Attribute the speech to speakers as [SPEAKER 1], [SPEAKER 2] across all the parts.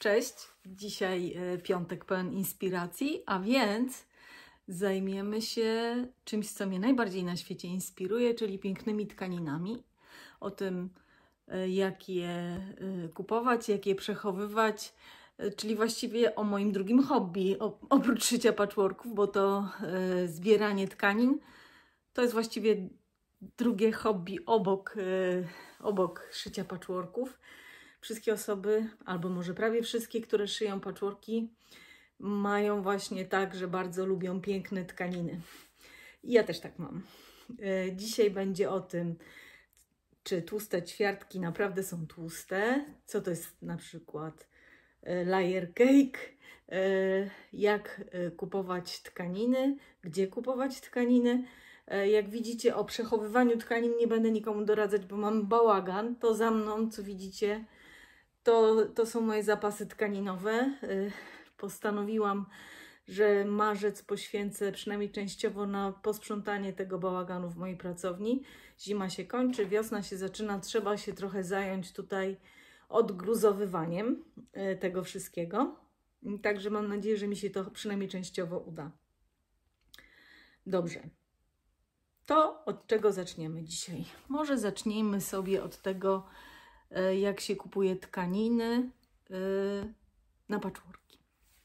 [SPEAKER 1] Cześć, dzisiaj piątek pełen inspiracji, a więc zajmiemy się czymś, co mnie najbardziej na świecie inspiruje, czyli pięknymi tkaninami. O tym, jak je kupować, jak je przechowywać, czyli właściwie o moim drugim hobby, oprócz szycia patchworków, bo to zbieranie tkanin to jest właściwie drugie hobby obok szycia patchworków. Wszystkie osoby, albo może prawie wszystkie, które szyją patchworki, mają właśnie tak, że bardzo lubią piękne tkaniny. I ja też tak mam. Dzisiaj będzie o tym, czy tłuste ćwiartki naprawdę są tłuste, co to jest na przykład layer cake, jak kupować tkaniny, gdzie kupować tkaniny. Jak widzicie, o przechowywaniu tkanin nie będę nikomu doradzać, bo mam bałagan. To za mną, co widzicie, to są moje zapasy tkaninowe. Postanowiłam, że marzec poświęcę przynajmniej częściowo na posprzątanie tego bałaganu w mojej pracowni. Zima się kończy, wiosna się zaczyna, trzeba się trochę zająć tutaj odgruzowywaniem tego wszystkiego. Także mam nadzieję, że mi się to przynajmniej częściowo uda. Dobrze. To od czego zaczniemy dzisiaj? Może zacznijmy sobie od tego, jak się kupuje tkaniny na patchworki.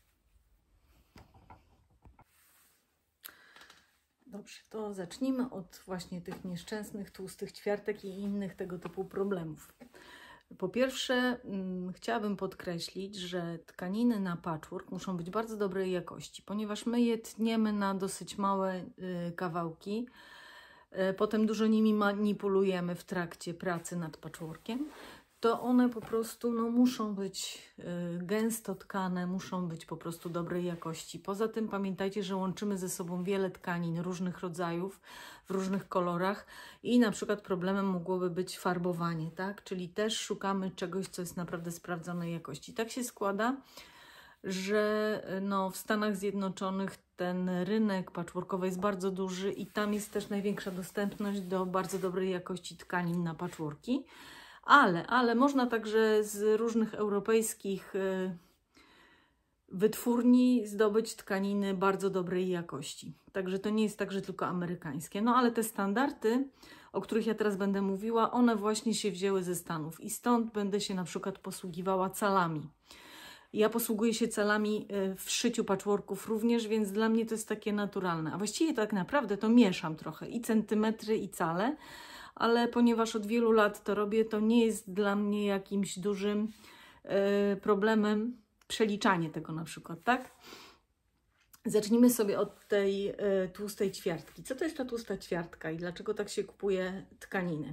[SPEAKER 1] Dobrze, to zacznijmy od właśnie tych nieszczęsnych, tłustych ćwiartek i innych tego typu problemów. Po pierwsze, chciałabym podkreślić, że tkaniny na patchwork muszą być bardzo dobrej jakości, ponieważ my je tniemy na dosyć małe kawałki. Potem dużo nimi manipulujemy w trakcie pracy nad patchworkiem. To one po prostu muszą być gęsto tkane, muszą być po prostu dobrej jakości. Poza tym pamiętajcie, że łączymy ze sobą wiele tkanin różnych rodzajów, w różnych kolorach i na przykład problemem mogłoby być farbowanie, tak? Czyli też szukamy czegoś, co jest naprawdę sprawdzonej jakości. Tak się składa, że w Stanach Zjednoczonych ten rynek patchworkowy jest bardzo duży i tam jest też największa dostępność do bardzo dobrej jakości tkanin na patchworki. Ale można także z różnych europejskich wytwórni zdobyć tkaniny bardzo dobrej jakości. Także to nie jest tak, że tylko amerykańskie. Ale te standardy, o których ja teraz będę mówiła, one właśnie się wzięły ze Stanów i stąd będę się na przykład posługiwała calami. Ja posługuję się calami w szyciu patchworków również, więc dla mnie to jest takie naturalne. A właściwie tak naprawdę to mieszam trochę i centymetry, i cale, ale ponieważ od wielu lat to robię, to nie jest dla mnie jakimś dużym problemem przeliczanie tego na przykład, tak? Zacznijmy sobie od tej tłustej ćwiartki. Co to jest ta tłusta ćwiartka i dlaczego tak się kupuje tkaniny?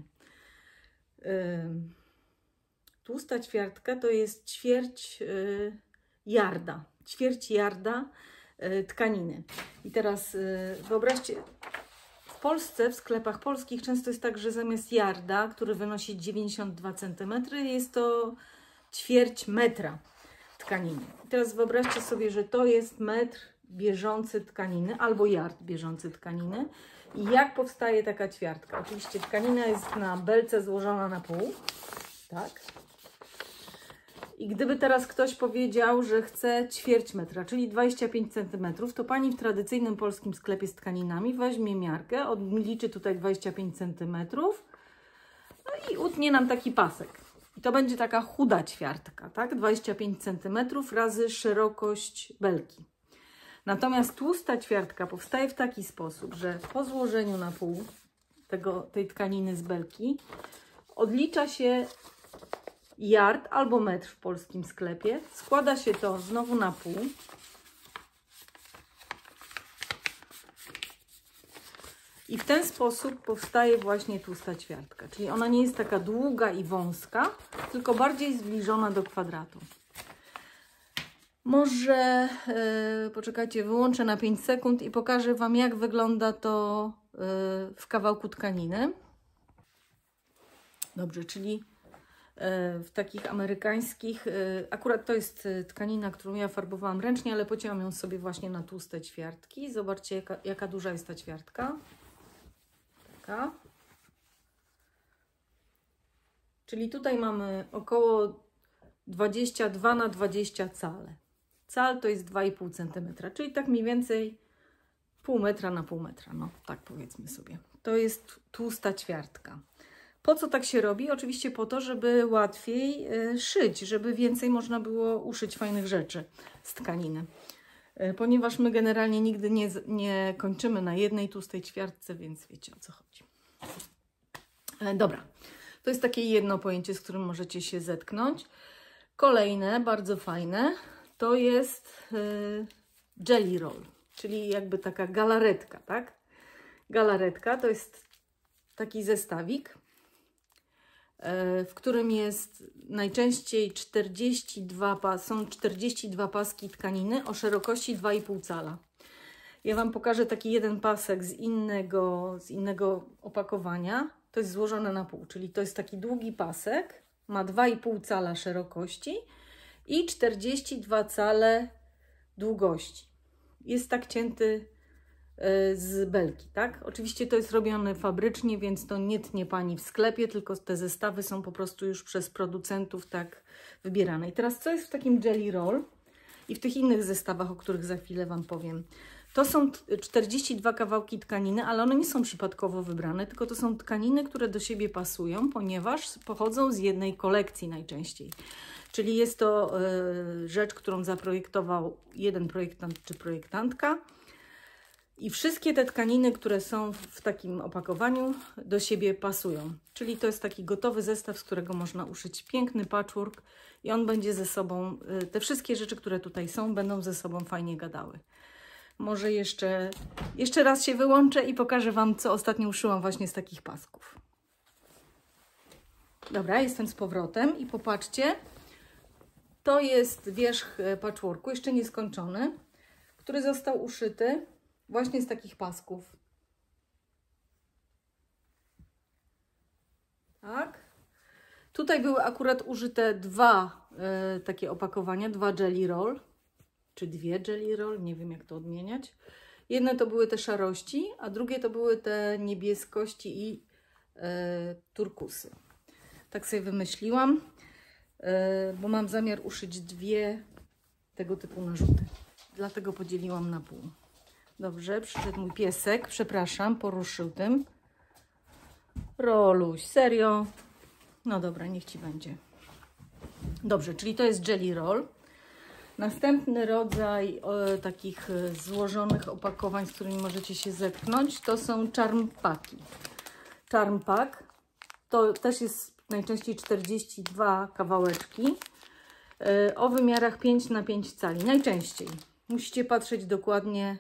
[SPEAKER 1] Tłusta ćwiartka to jest ćwierć jarda tkaniny. I teraz wyobraźcie, w Polsce, w sklepach polskich często jest tak, że zamiast jarda, który wynosi 92 cm, jest to ćwierć metra tkaniny. I teraz wyobraźcie sobie, że to jest metr bieżący tkaniny albo yard bieżący tkaniny. I jak powstaje taka ćwiartka? Oczywiście tkanina jest na belce złożona na pół, tak? I gdyby teraz ktoś powiedział, że chce ćwierć metra, czyli 25 cm, to pani w tradycyjnym polskim sklepie z tkaninami weźmie miarkę, odliczy tutaj 25 cm, i utnie nam taki pasek. I to będzie taka chuda ćwiartka, tak? 25 cm razy szerokość belki. Natomiast tłusta ćwiartka powstaje w taki sposób, że po złożeniu na pół tej tkaniny z belki odlicza się yard albo metr w polskim sklepie. Składa się to znowu na pół. I w ten sposób powstaje właśnie tłusta ćwiartka. Czyli ona nie jest taka długa i wąska, tylko bardziej zbliżona do kwadratu. Może poczekajcie, wyłączę na 5 sekund i pokażę Wam, jak wygląda to w kawałku tkaniny. Dobrze, czyli w takich amerykańskich, akurat to jest tkanina, którą ja farbowałam ręcznie, ale pocięłam ją sobie właśnie na tłuste ćwiartki. Zobaczcie, jaka duża jest ta ćwiartka. Taka. Czyli tutaj mamy około 22 na 20 cale. Cal to jest 2,5 cm, czyli tak mniej więcej pół metra na pół metra, no tak powiedzmy sobie. To jest tłusta ćwiartka. Po co tak się robi? Oczywiście po to, żeby łatwiej szyć, żeby więcej można było uszyć fajnych rzeczy z tkaniny. Ponieważ my generalnie nigdy nie kończymy na jednej tłustej ćwiartce, więc wiecie, o co chodzi. Dobra, to jest takie jedno pojęcie, z którym możecie się zetknąć. Kolejne, bardzo fajne, to jest jelly roll, czyli jakby taka galaretka, tak? Galaretka to jest taki zestawik, w którym jest najczęściej 42 paski tkaniny o szerokości 2,5 cala. Ja Wam pokażę taki jeden pasek z innego opakowania. To jest złożone na pół, czyli to jest taki długi pasek, ma 2,5 cala szerokości i 42 cale długości. Jest tak cięty z belki, tak? Oczywiście to jest robione fabrycznie, więc to nie tnie Pani w sklepie, tylko te zestawy są po prostu już przez producentów tak wybierane. I teraz co jest w takim jelly roll i w tych innych zestawach, o których za chwilę Wam powiem? To są 42 kawałki tkaniny, ale one nie są przypadkowo wybrane, tylko to są tkaniny, które do siebie pasują, ponieważ pochodzą z jednej kolekcji najczęściej. Czyli jest to rzecz, którą zaprojektował jeden projektant czy projektantka. I wszystkie te tkaniny, które są w takim opakowaniu, do siebie pasują. Czyli to jest taki gotowy zestaw, z którego można uszyć piękny patchwork i on będzie ze sobą, te wszystkie rzeczy, które tutaj są, będą ze sobą fajnie gadały. Może jeszcze raz się wyłączę i pokażę Wam, co ostatnio uszyłam właśnie z takich pasków. Dobra, jestem z powrotem i popatrzcie, to jest wierzch patchworku, jeszcze nieskończony, który został uszyty właśnie z takich pasków. Tak. Tutaj były akurat użyte dwa takie opakowania, dwa jelly roll, czy dwie jelly roll, nie wiem jak to odmieniać. Jedne to były te szarości, a drugie to były te niebieskości i turkusy. Tak sobie wymyśliłam, bo mam zamiar uszyć dwie tego typu narzuty. Dlatego podzieliłam na pół. Dobrze, przyszedł mój piesek, przepraszam, poruszył tym. Roluś, serio? No dobra, niech Ci będzie. Dobrze, czyli to jest jelly roll. Następny rodzaj takich złożonych opakowań, z którymi możecie się zetknąć, to są charm packi. Charm pack to też jest najczęściej 42 kawałeczki o wymiarach 5 na 5 cali. Najczęściej. Musicie patrzeć dokładnie,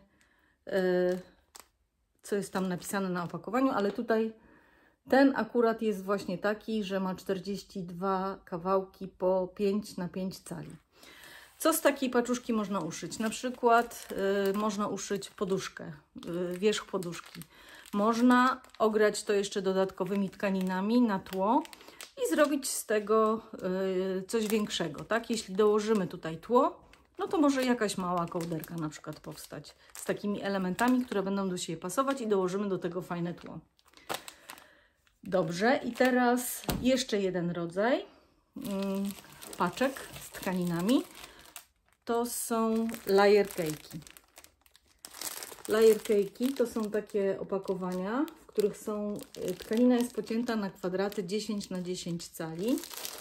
[SPEAKER 1] co jest tam napisane na opakowaniu, ale tutaj ten akurat jest właśnie taki, że ma 42 kawałki po 5 na 5 cali. Co z takiej paczuszki można uszyć? Na przykład można uszyć poduszkę, wierzch poduszki. Można ograć to jeszcze dodatkowymi tkaninami na tło i zrobić z tego coś większego, tak? Jeśli dołożymy tutaj tło, no to może jakaś mała kołderka na przykład powstać z takimi elementami, które będą do siebie pasować i dołożymy do tego fajne tło. Dobrze, i teraz jeszcze jeden rodzaj paczek z tkaninami. To są layer cake'i. Layer cake'i to są takie opakowania, w których tkanina jest pocięta na kwadraty 10 na 10 cali.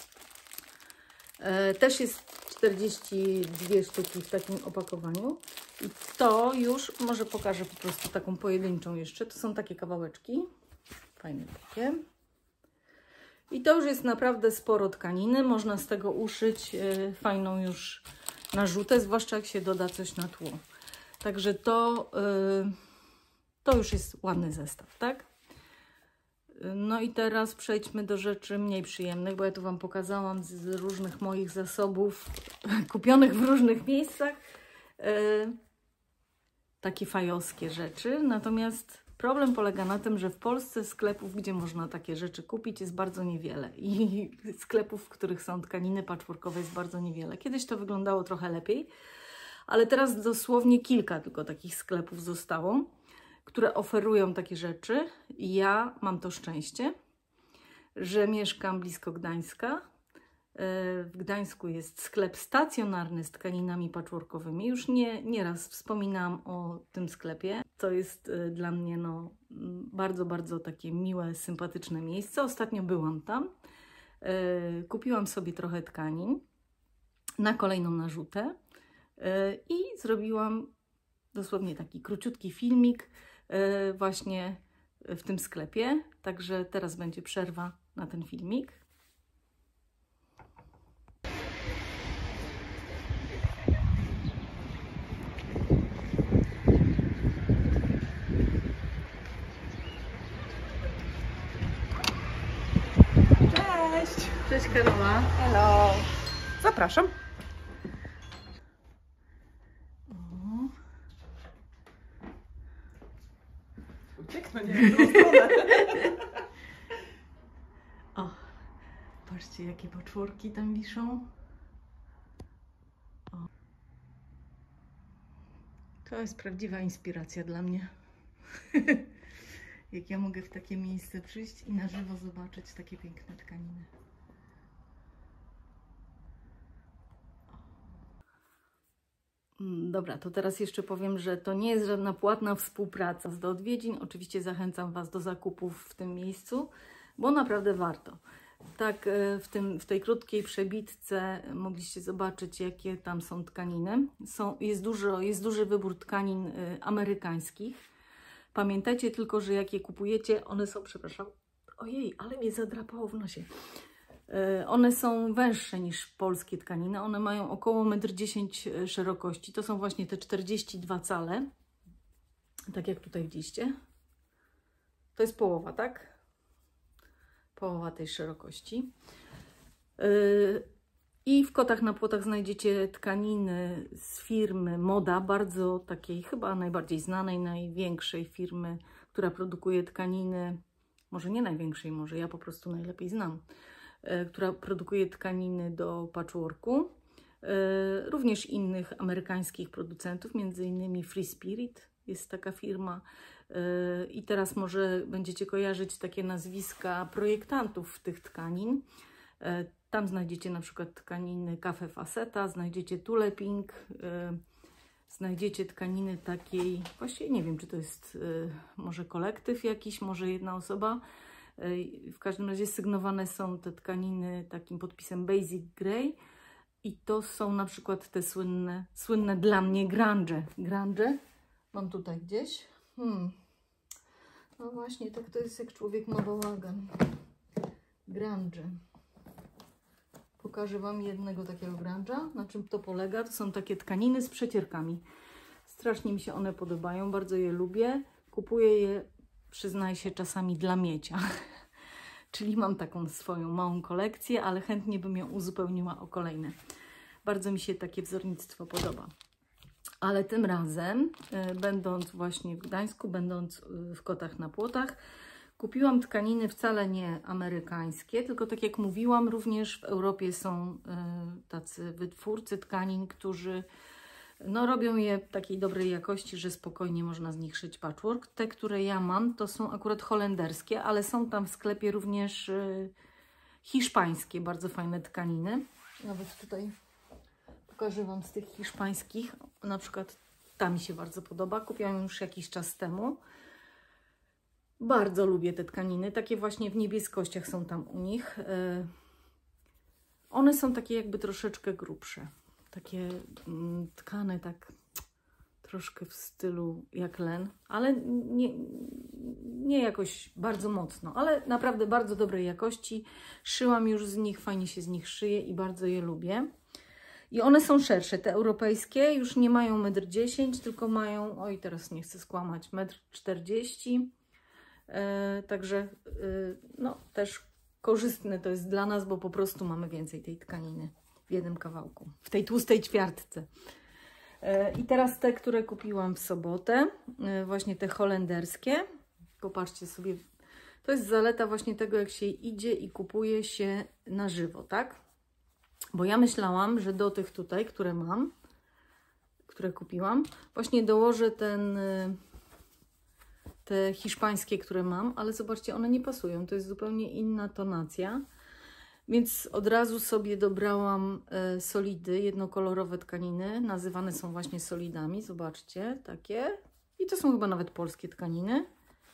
[SPEAKER 1] Też jest 42 sztuki w takim opakowaniu. I to już, może pokażę po prostu taką pojedynczą jeszcze. To są takie kawałeczki. Fajne takie. I to już jest naprawdę sporo tkaniny. Można z tego uszyć fajną już narzutę, zwłaszcza jak się doda coś na tło. Także to już jest ładny zestaw, tak? No i teraz przejdźmy do rzeczy mniej przyjemnych, bo ja tu Wam pokazałam z różnych moich zasobów kupionych w różnych miejscach takie fajowskie rzeczy. Natomiast problem polega na tym, że w Polsce sklepów, gdzie można takie rzeczy kupić, jest bardzo niewiele. I sklepów, w których są tkaniny patchworkowe, jest bardzo niewiele. Kiedyś to wyglądało trochę lepiej, ale teraz dosłownie kilka tylko takich sklepów zostało, które oferują takie rzeczy. I ja mam to szczęście, że mieszkam blisko Gdańska, W Gdańsku jest sklep stacjonarny z tkaninami patchworkowymi. Już nieraz wspominałam o tym sklepie. To jest dla mnie bardzo, bardzo takie miłe, sympatyczne miejsce. Ostatnio byłam tam. Kupiłam sobie trochę tkanin na kolejną narzutę i zrobiłam dosłownie taki króciutki filmik właśnie w tym sklepie. Także teraz będzie przerwa na ten filmik.
[SPEAKER 2] Cześć!
[SPEAKER 1] Cześć Karola.
[SPEAKER 2] Hello! Zapraszam. Ucieknę, nie wiem, w którą stronę.
[SPEAKER 1] O, patrzcie jakie patchworki tam wiszą. O. To jest prawdziwa inspiracja dla mnie. Jak ja mogę w takie miejsce przyjść i na żywo zobaczyć takie piękne tkaniny. Dobra, to teraz jeszcze powiem, że to nie jest żadna płatna współpraca do odwiedzin. Oczywiście zachęcam Was do zakupów w tym miejscu, bo naprawdę warto. Tak, w tej krótkiej przebitce mogliście zobaczyć, jakie tam są tkaniny. Jest duży wybór tkanin amerykańskich. Pamiętajcie tylko, że jak je kupujecie, one są, przepraszam, ojej, ale mnie zadrapało w nosie. One są węższe niż polskie tkaniny. One mają około 1,10 m szerokości. To są właśnie te 42 cale. Tak jak tutaj widzieliście. To jest połowa, tak? Połowa tej szerokości. I w Kotach na Płotach znajdziecie tkaniny z firmy Moda, bardzo takiej chyba najbardziej znanej, największej firmy, która produkuje tkaniny, może nie największej, może ja po prostu najlepiej znam, która produkuje tkaniny do patchworku. Również innych amerykańskich producentów, między innymi Free Spirit jest taka firma. I teraz może będziecie kojarzyć takie nazwiska projektantów tych tkanin. Tam znajdziecie na przykład tkaniny Cafe Faceta, znajdziecie Tuleping, znajdziecie tkaniny takiej, właściwie nie wiem, czy to jest może kolektyw jakiś, może jedna osoba. W każdym razie sygnowane są te tkaniny takim podpisem Basic Grey i to są na przykład te słynne dla mnie grunge. Grunge mam tutaj gdzieś. No właśnie, tak to jest jak człowiek ma bałagan. Grunge. Pokażę Wam jednego takiego grunge'a. Na czym to polega? To są takie tkaniny z przecierkami. Strasznie mi się one podobają, bardzo je lubię. Kupuję je, przyznaję się, czasami dla miecia. Czyli mam taką swoją małą kolekcję, ale chętnie bym ją uzupełniła o kolejne. Bardzo mi się takie wzornictwo podoba. Ale tym razem, będąc właśnie w Gdańsku, będąc w Kotach na Płotach, kupiłam tkaniny wcale nie amerykańskie, tylko tak jak mówiłam, również w Europie są tacy wytwórcy tkanin, którzy robią je takiej dobrej jakości, że spokojnie można z nich szyć patchwork. Te, które ja mam, to są akurat holenderskie, ale są tam w sklepie również hiszpańskie, bardzo fajne tkaniny. Nawet tutaj pokażę Wam z tych hiszpańskich. Na przykład ta mi się bardzo podoba. Kupiłam już jakiś czas temu. Bardzo lubię te tkaniny. Takie właśnie w niebieskościach są tam u nich. One są takie jakby troszeczkę grubsze. Takie tkane tak troszkę w stylu jak len, ale nie jakoś bardzo mocno, ale naprawdę bardzo dobrej jakości. Szyłam już z nich, fajnie się z nich szyje i bardzo je lubię. I one są szersze, te europejskie już nie mają 1,10 m, tylko mają, oj teraz nie chcę skłamać, 1,40 m. Także no też korzystne to jest dla nas, bo po prostu mamy więcej tej tkaniny w jednym kawałku, w tej tłustej ćwiartce. I teraz te, które kupiłam w sobotę, właśnie te holenderskie. Popatrzcie sobie, to jest zaleta właśnie tego, jak się idzie i kupuje się na żywo, tak? Bo ja myślałam, że do tych tutaj, które mam, które kupiłam, właśnie dołożę te hiszpańskie, które mam, ale zobaczcie, one nie pasują. To jest zupełnie inna tonacja. Więc od razu sobie dobrałam solidy, jednokolorowe tkaniny. Nazywane są właśnie solidami. Zobaczcie, takie. I to są chyba nawet polskie tkaniny.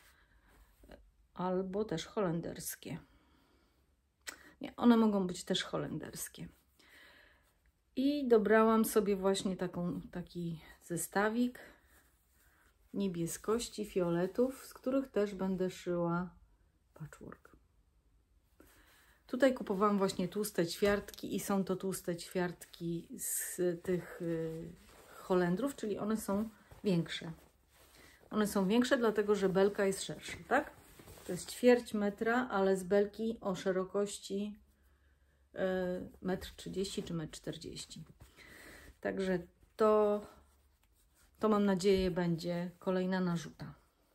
[SPEAKER 1] Albo też holenderskie. Nie, one mogą być też holenderskie. I dobrałam sobie właśnie taki zestawik niebieskości, fioletów, z których też będę szyła patchwork. Tutaj kupowałam właśnie tłuste ćwiartki i są to tłuste ćwiartki z tych Holendrów, czyli one są większe. One są większe, dlatego że belka jest szersza, tak? To jest 1/4 metra, ale z belki o szerokości 1,30 m czy 1,40 m. Także to mam nadzieję będzie kolejna narzuta.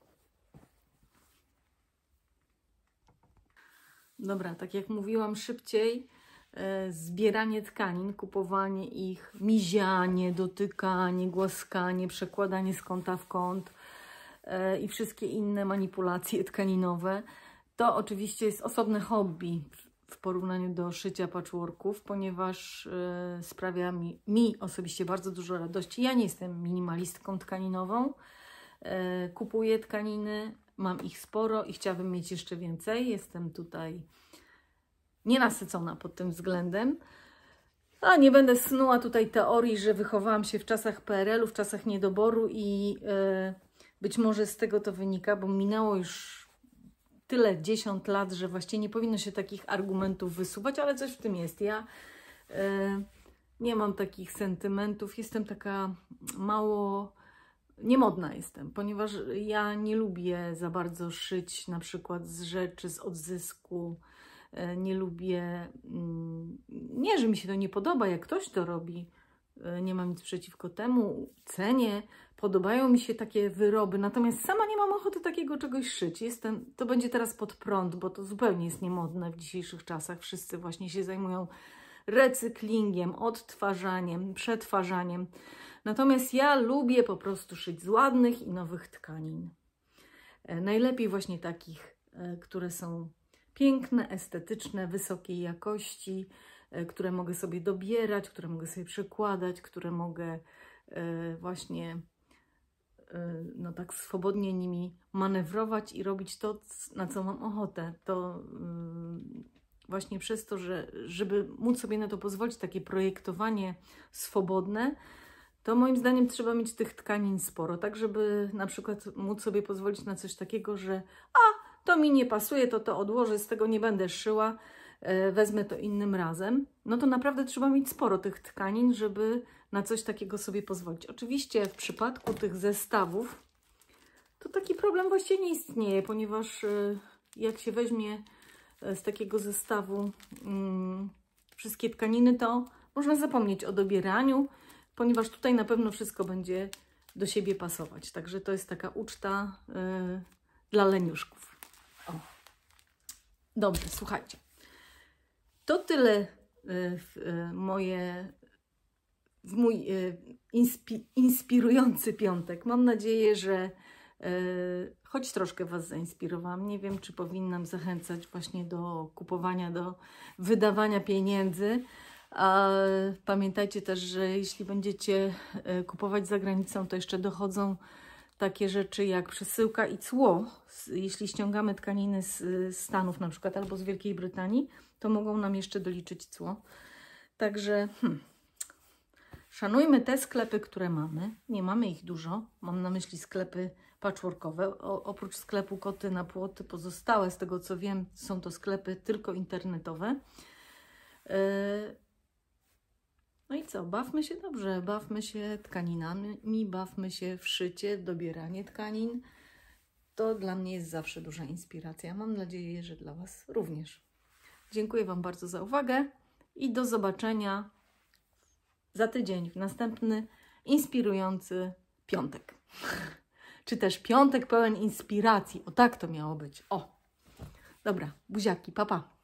[SPEAKER 1] Dobra, tak jak mówiłam, szybciej zbieranie tkanin, kupowanie ich, mizianie, dotykanie, głaskanie, przekładanie z kąta w kąt i wszystkie inne manipulacje tkaninowe, to oczywiście jest osobne hobby w porównaniu do szycia patchworków, ponieważ sprawia mi osobiście bardzo dużo radości. Ja nie jestem minimalistką tkaninową, kupuję tkaniny, mam ich sporo i chciałabym mieć jeszcze więcej. Jestem tutaj nienasycona pod tym względem. A nie będę snuła tutaj teorii, że wychowałam się w czasach PRL-u, w czasach niedoboru i być może z tego to wynika, bo minęło już tyle 10 lat, że właściwie nie powinno się takich argumentów wysuwać, ale coś w tym jest. Ja nie mam takich sentymentów, jestem taka mało niemodna jestem, ponieważ ja nie lubię za bardzo szyć na przykład z rzeczy z odzysku, nie lubię, nie, że mi się to nie podoba, jak ktoś to robi, nie mam nic przeciwko temu, cenię, podobają mi się takie wyroby, natomiast sama nie mam ochoty takiego czegoś szyć. To będzie teraz pod prąd, bo to zupełnie jest niemodne w dzisiejszych czasach. Wszyscy właśnie się zajmują recyklingiem, odtwarzaniem, przetwarzaniem. Natomiast ja lubię po prostu szyć z ładnych i nowych tkanin. Najlepiej właśnie takich, które są piękne, estetyczne, wysokiej jakości, które mogę sobie dobierać, które mogę sobie przekładać, które mogę właśnie no tak swobodnie nimi manewrować i robić to, na co mam ochotę. To właśnie przez to, żeby móc sobie na to pozwolić, takie projektowanie swobodne, to moim zdaniem trzeba mieć tych tkanin sporo, tak żeby na przykład móc sobie pozwolić na coś takiego, że to mi nie pasuje, to odłożę, z tego nie będę szyła, wezmę to innym razem. No to naprawdę trzeba mieć sporo tych tkanin, żeby na coś takiego sobie pozwolić. Oczywiście w przypadku tych zestawów to taki problem właściwie nie istnieje, ponieważ jak się weźmie z takiego zestawu wszystkie tkaniny, to można zapomnieć o dobieraniu, ponieważ tutaj na pewno wszystko będzie do siebie pasować. Także to jest taka uczta dla leniuszków. O. Dobrze, słuchajcie. To tyle w mój inspirujący piątek. Mam nadzieję, że choć troszkę Was zainspirowałam. Nie wiem, czy powinnam zachęcać właśnie do kupowania, do wydawania pieniędzy. A pamiętajcie też, że jeśli będziecie kupować za granicą, to jeszcze dochodzą takie rzeczy jak przesyłka i cło. Jeśli ściągamy tkaniny z Stanów na przykład albo z Wielkiej Brytanii, to mogą nam jeszcze doliczyć cło. Także szanujmy te sklepy, które mamy. Nie mamy ich dużo. Mam na myśli sklepy patchworkowe. Oprócz sklepu Koty na Płoty pozostałe, z tego co wiem, są to sklepy tylko internetowe. No i co? Bawmy się dobrze, bawmy się tkaninami, bawmy się w szycie, dobieranie tkanin. To dla mnie jest zawsze duża inspiracja. Mam nadzieję, że dla Was również. Dziękuję Wam bardzo za uwagę i do zobaczenia za tydzień w następny inspirujący piątek. Czy też piątek pełen inspiracji. O tak to miało być. O! Dobra, buziaki, pa pa.